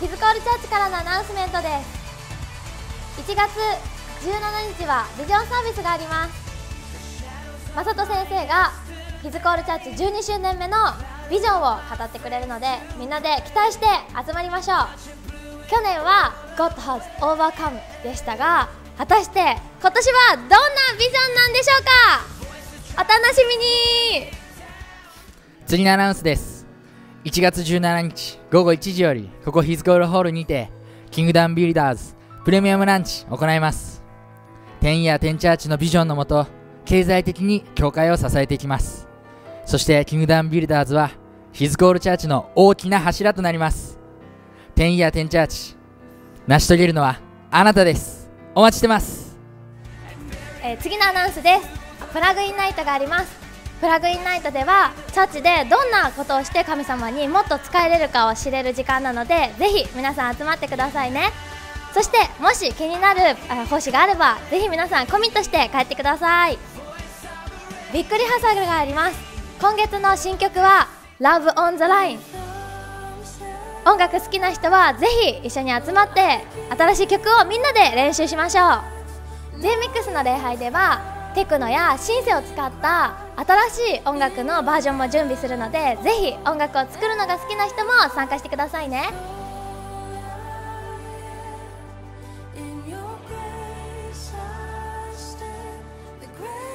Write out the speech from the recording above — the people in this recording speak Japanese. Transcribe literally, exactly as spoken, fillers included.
ヒズコールチャーチからのアナウンスメントです。いちがつじゅうしちにちはビジョンサービスがあります。まさと先生がヒズコールチャーチじゅうにしゅうねんめのビジョンを語ってくれるので、みんなで期待して集まりましょう。去年は God has overcome でしたが、果たして今年はどんなビジョンなんでしょうか。お楽しみに。 次のアナウンスです。いちがつじゅうしちにちごごいちじよりここヒズコールホールにてキングダムビルダーズプレミアムランチを行います。テンイヤーテンチャーチのビジョンのもと、経済的に教会を支えていきます。そしてキングダムビルダーズはヒズコールチャーチの大きな柱となります。テンイヤーテンチャーチ、成し遂げるのはあなたです。お待ちしてます。 えー、次のアナウンスです。プラグインナイトがあります。プラグインナイトではチャーチでどんなことをして神様にもっと使えれるかを知れる時間なので、ぜひ皆さん集まってくださいね。そしてもし気になる奉仕があれば、ぜひ皆さんコミットして帰ってください。びっくりハサルがあります。今月の新曲は Love on the Line。 音楽好きな人はぜひ一緒に集まって新しい曲をみんなで練習しましょう。 ジェイミックス の礼拝ではテクノやシンセを使った新しい音楽のバージョンも準備するので、ぜひ音楽を作るのが好きな人も参加してくださいね。